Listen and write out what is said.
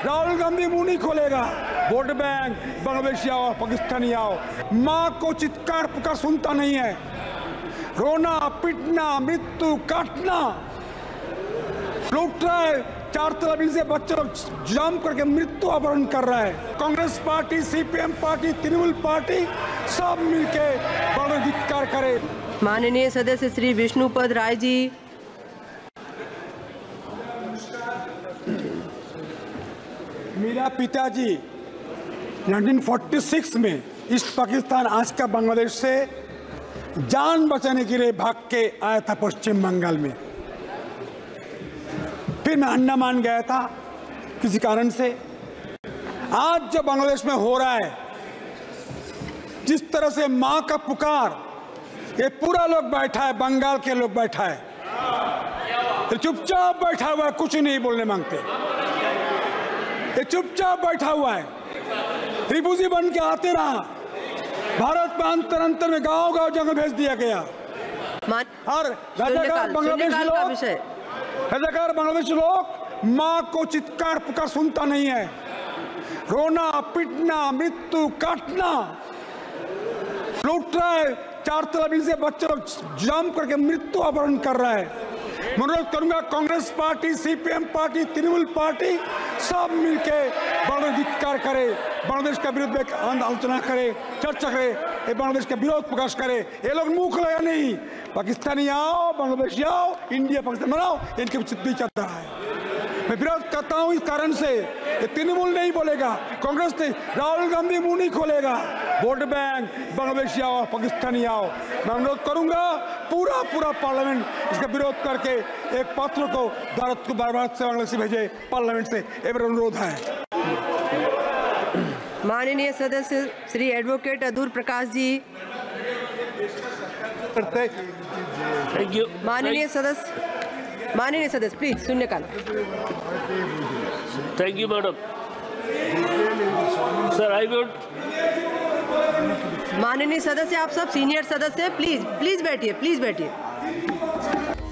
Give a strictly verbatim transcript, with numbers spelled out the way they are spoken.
राहुल गांधी मुंह नहीं खोलेगा। वोट बैंक बांग्लादेशी आओ, पाकिस्तानी आओ, माँ को चित्कार पुकार सुनता नहीं है। रोना पिटना मृत्यु काटना लूट रहा है। चार तलाबी से बच्चे लोग जाम करके मृत्यु अपहरण कर रहा है। Congress party, CPM party, Trinamool party सब मिलके बड़ा धिक्कार करे। माननीय सदस्य श्री विष्णुपद राय जी। मेरा पिताजी उन्नीस सौ छियालीस में ईस्ट पाकिस्तान, आज का बांग्लादेश से जान बचाने के लिए भाग के आया था पश्चिम बंगाल में। फिर मैं अंडमान गया था किसी कारण से। आज जो बांग्लादेश में हो रहा है, जिस तरह से मां का पुकार, ये पूरा लोग बैठा है, बंगाल के लोग बैठा है, ये चुपचाप बैठा हुआ है, कुछ नहीं बोलने मांगते। ये चुपचाप बैठा हुआ है, त्रिभुजी बन के आते रहा। भारत में अंतर अंतर में गांव गांव जंगल भेज दिया गया। और रजाकार बांग्लादेशी लोग रजाकार बांग्लादेशी लोग माँ को चित्कार पुकार सुनता नहीं है। रोना पिटना मृत्यु काटना लूट रहा है। चार तलाबी से बच्चे लोग जाम करके मृत्यु अपहरण कर रहा है। मैं अनुरोध करूंगा Congress party, CPM party, Trinamool party सब मिलके बड़ा धिक्कार करे, बांग्लादेश का विरोध में आलोचना करे, चर्चा करे, ये बांग्लादेश का विरोध प्रकाश करे। ये लोग मुंह खुलेगा नहीं। पाकिस्तानी आओ, बांग्लादेशी आओ, इंडिया पाकिस्तान बनाओ, इनके बीच चल रहा है। मैं विरोध करता हूँ इस कारण से। ये तृणमूल नहीं बोलेगा, कांग्रेस नहीं, राहुल गांधी मुंह नहीं खोलेगा। वोट बैंक बांग्लादेशी आओ, पाकिस्तानी आओ। मैं अनुरोध करूंगा पूरा पूरा पार्लियामेंट इसका विरोध करके एक पत्र को भारत को बार बार से बांग्लादेश भेजे पार्लियामेंट से, ये मेरा अनुरोध है। माननीय सदस्य Shri advocate Adoor Prakash ji. Thank you. माननीय सदस्य माननीय सदस्य प्लीज शून्यकाल। Thank you madam. Sir I vote. माननीय सदस्य, आप सब सीनियर सदस्य, प्लीज प्लीज बैठिए, प्लीज बैठिए।